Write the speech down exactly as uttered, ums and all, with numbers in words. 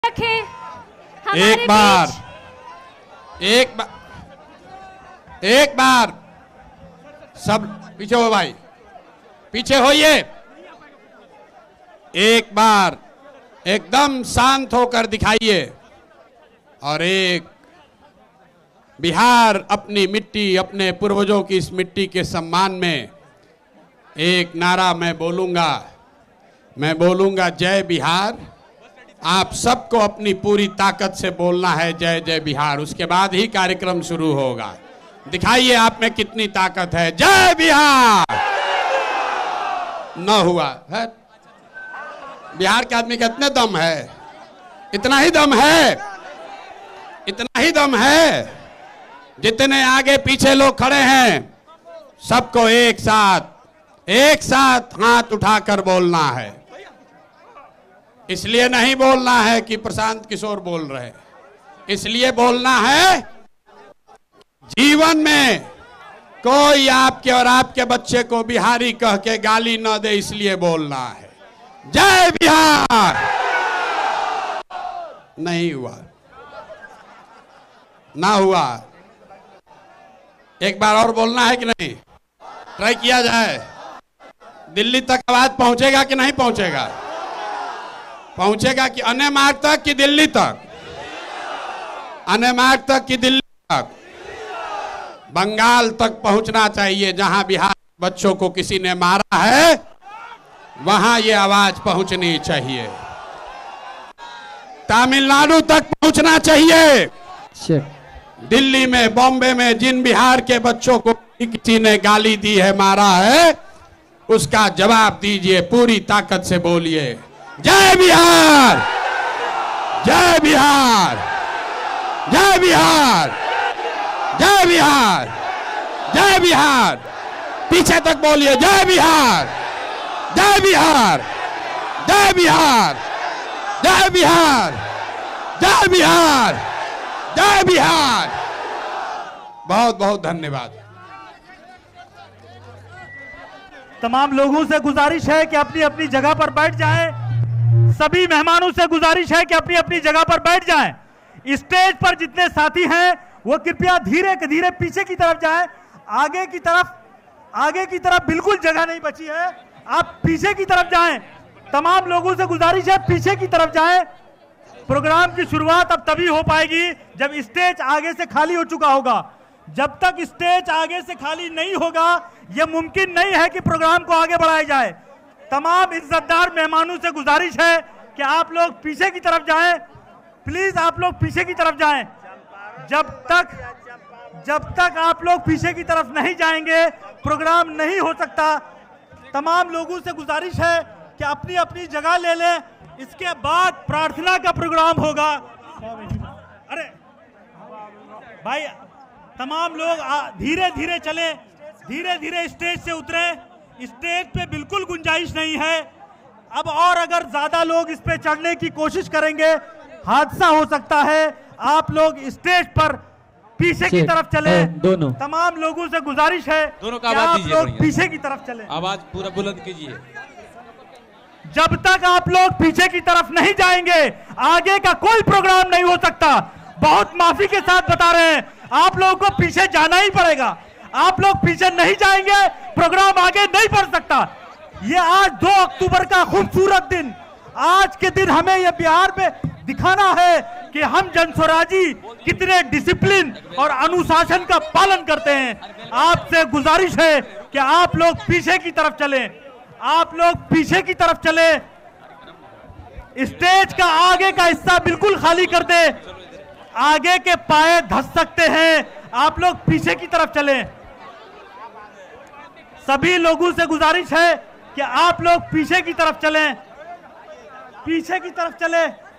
रखें एक बार एक बार एक बार सब पीछे हो भाई, पीछे होइए। एक बार एकदम शांत होकर दिखाइए और एक बिहार अपनी मिट्टी, अपने पूर्वजों की इस मिट्टी के सम्मान में एक नारा मैं बोलूंगा, मैं बोलूंगा जय बिहार। आप सबको अपनी पूरी ताकत से बोलना है जय जय बिहार, उसके बाद ही कार्यक्रम शुरू होगा। दिखाइए आप में कितनी ताकत है। जय बिहार। न हुआ है, बिहार के आदमी का इतने दम है, इतना ही दम है, इतना ही दम है। जितने आगे पीछे लोग खड़े हैं सबको एक साथ एक साथ हाथ उठाकर बोलना है। इसलिए नहीं बोलना है कि प्रशांत किशोर बोल रहे हैं, इसलिए बोलना है जीवन में कोई आपके और आपके बच्चे को बिहारी कह के गाली न दे, इसलिए बोलना है जय बिहार। नहीं हुआ, ना हुआ। एक बार और बोलना है कि नहीं? ट्राई किया जाए। दिल्ली तक आवाज पहुंचेगा कि नहीं पहुंचेगा? पहुंचेगा कि अन्य मार्ग तक कि दिल्ली तक? अन्य मार्ग तक कि दिल्ली तक? बंगाल तक पहुंचना चाहिए। जहां बिहार बच्चों को किसी ने मारा है वहां ये आवाज पहुंचनी चाहिए। तमिलनाडु तक पहुंचना चाहिए। दिल्ली में, बॉम्बे में जिन बिहार के बच्चों को किसी ने गाली दी है, मारा है, उसका जवाब दीजिए, पूरी ताकत से बोलिए जय बिहार, जय बिहार, जय बिहार, जय बिहार, जय बिहार। पीछे तक बोलिए जय बिहार, जय बिहार, जय बिहार, जय बिहार, जय बिहार, जय बिहार। बहुत बहुत धन्यवाद। तमाम लोगों से गुजारिश है कि अपनी अपनी जगह पर बैठ जाएं। सभी मेहमानों से गुजारिश है कि अपनी अपनी जगह पर बैठ जाएं। स्टेज पर जितने साथी हैं वो कृपया धीरे धीरे पीछे की तरफ जाएं। आगे की तरफ आगे की तरफ बिल्कुल जगह नहीं बची है, आप पीछे की तरफ जाएं। तमाम लोगों से गुजारिश है पीछे की तरफ जाएं। प्रोग्राम की शुरुआत अब तभी हो पाएगी जब स्टेज आगे से खाली हो चुका होगा। जब तक स्टेज आगे से खाली नहीं होगा यह मुमकिन नहीं है कि प्रोग्राम को आगे बढ़ाया जाए। तमाम इज्जतदार मेहमानों से गुजारिश है कि आप लोग पीछे की तरफ जाएं। प्लीज आप लोग पीछे की तरफ जाएं। जब तक जब तक आप लोग पीछे की तरफ नहीं जाएंगे प्रोग्राम नहीं हो सकता। तमाम लोगों से गुजारिश है कि अपनी अपनी जगह ले लें। इसके बाद प्रार्थना का प्रोग्राम होगा। अरे भाई, तमाम लोग धीरे धीरे चले, धीरे धीरे स्टेज से उतरे। स्टेज पे बिल्कुल गुंजाइश नहीं है। अब और अगर ज्यादा लोग इस पे चढ़ने की कोशिश करेंगे हादसा हो सकता है। आप लोग स्टेज पर पीछे की तरफ चले। दोनों तमाम लोगों से गुजारिश है दोनों का कि आवाज आप लोग पीछे की तरफ चले। आवाज पूरा बुलंद कीजिए। जब तक आप लोग पीछे की तरफ नहीं जाएंगे आगे का कोई प्रोग्राम नहीं हो सकता। बहुत माफी के साथ बता रहे हैं, आप लोगों को पीछे जाना ही पड़ेगा। आप लोग पीछे नहीं जाएंगे प्रोग्राम आगे नहीं बढ़ सकता। ये आज दो अक्टूबर का खूबसूरत दिन, आज के दिन हमें ये बिहार में दिखाना है कि हम जनस्वराजी कितने डिसिप्लिन और अनुशासन का पालन करते हैं। आपसे गुजारिश है कि आप लोग पीछे की तरफ चलें। आप लोग पीछे की तरफ चले। स्टेज का आगे का हिस्सा बिल्कुल खाली कर दे। आगे के पाए धस सकते हैं। आप लोग पीछे की तरफ चलें। सभी लोगों से गुजारिश है कि आप लोग पीछे की तरफ चलें, पीछे की तरफ चलें।